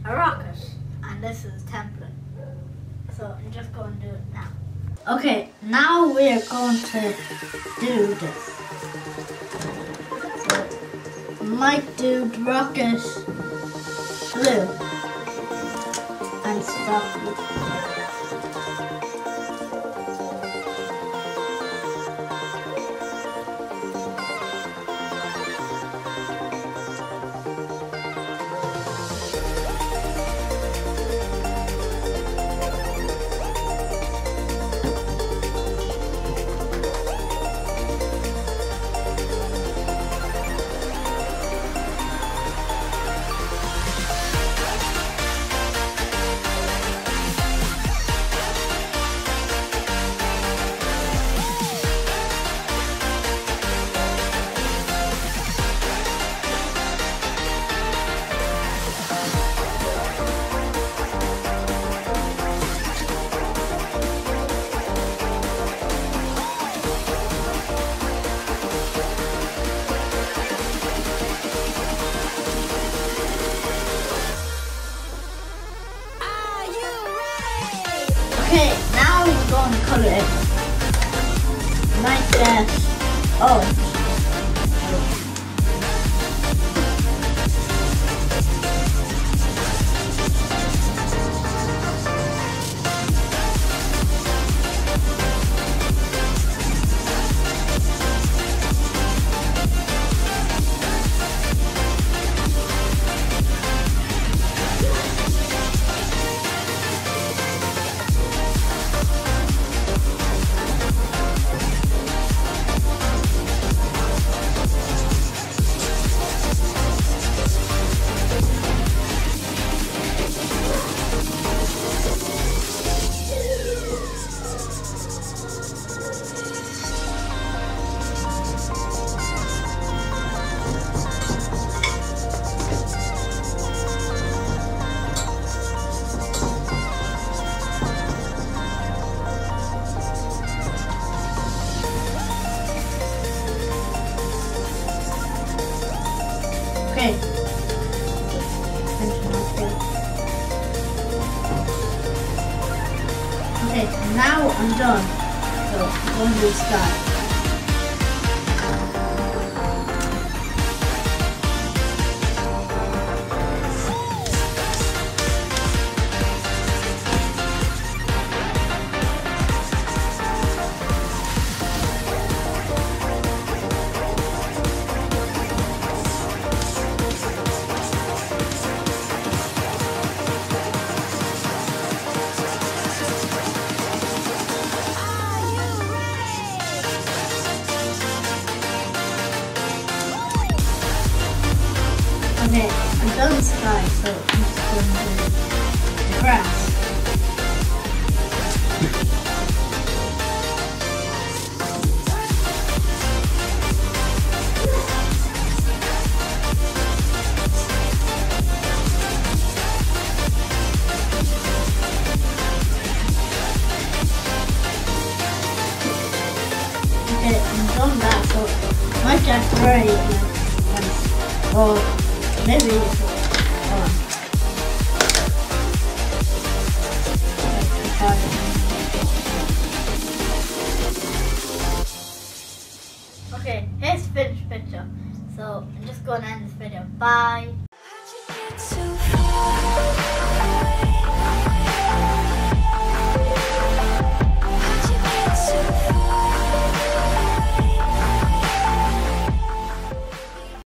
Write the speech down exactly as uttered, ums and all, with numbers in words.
a rocket, and this is a template. So I'm just going to do it now. Okay, now we are going to do this. So, might do rocket blue and stop. Okay, now we're going to color it like that. Oh. Okay. Okay, now I'm done. So I'm going to do sky. Okay, I'm done with sky, so I'm just going to do the grass. Okay, I'm done that, so I might just spray it, or maybe oh. Okay, here's the finished picture. So I'm just going to end this video. Bye.